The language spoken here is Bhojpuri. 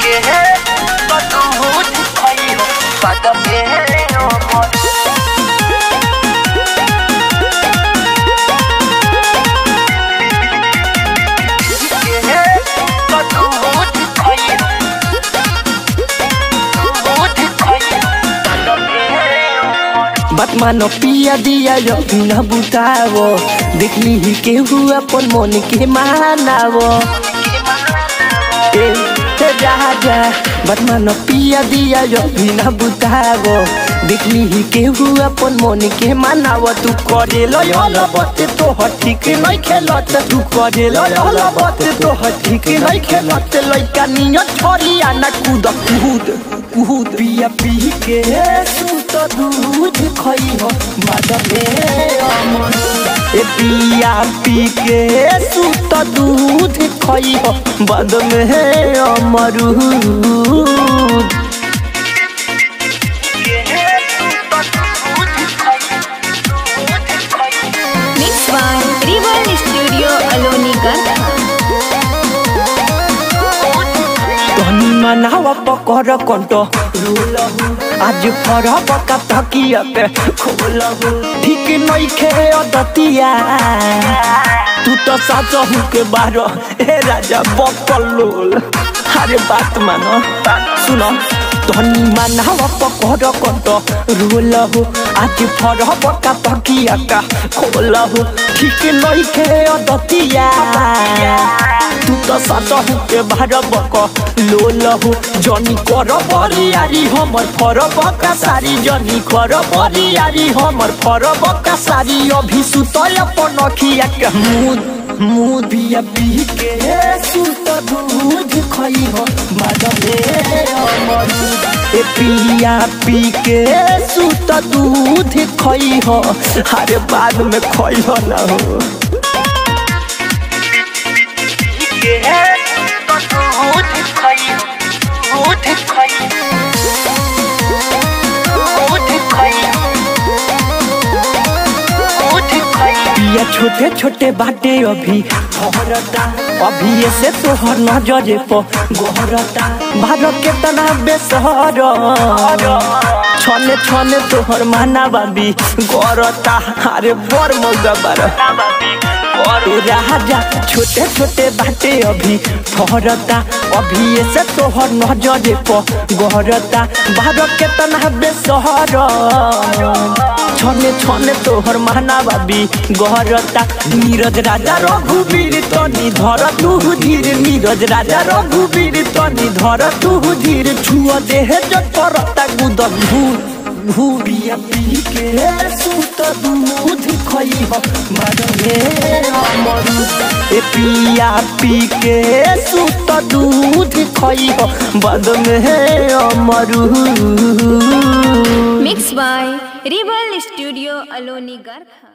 बात मानो पिया दिया न बुतावो देखली ही के हुआ अपन मन के मानावो राजा बात मानो पिया दिया न बुतावो देखली ही के हुआ अपन मन के मानावो तू करे लो बते तो ठीक नहीं खेलत तू करे लो बते तो ठीक नहीं खेलत लइका नियत छोरिया ना कूद कूद कूद पिया पी के सुत दूध खई हो बादमे अमर ए पिया पी के सुत दूध खई हो बादमे अमरूद मिक्स बाय रिवर स्टूडियो अलोनी गर्दा तनी मनावा पकड़ कंटो आज फरब का तकिया पे खोलहु ठीक नहीं खे अदतिया तू तो सच हूँ के बारो ए राजा बकलोल अरे बात मानो सुनो तनी मनावा पकड़ कंटो रोलहु आज फरब का तकिया का खोलहु ठीक नहीं खे अदतिया तू तो सच हूँ के बारब लोलहु जनी कर बरियारी हमर फरब का सारी जनी कर बरियारी हमर फरब का सारी अभी सुतल अपन अखिया के मुद पिया पी के सुत दूध खई हो बादमे अमरूद ए पिया पी के सुत दूध खई हो अरे बाद में खई हो ना हो पिया छोटे छोटे बाटे अभी फहरता अभी ऐसे तोहर नजरे पर गोहरता भारत के तना बेसहर छने छने तोहर माना बाबी गरता अरे बर मौका बार राजा छोटे छोटे बाटे अभी फहरता अभी ऐसे तोहर नजरे पर गोहरता भारत के तना बेसहर छने छने तोहर माना बाबी गहरता नीरज राजा रघुवीर तनी धर तू धीर नीरज राजा रघुवीर तनी धर तू धीर छुआ देह जब परता गुद भूबिया पी के सुत दूध खई हो बादमे अमरूद ए पिया पी के सुत दूध खई हो बादमे अमरूद मिक्स बाय रिवर स्टूडियो अलोनी गर्दा।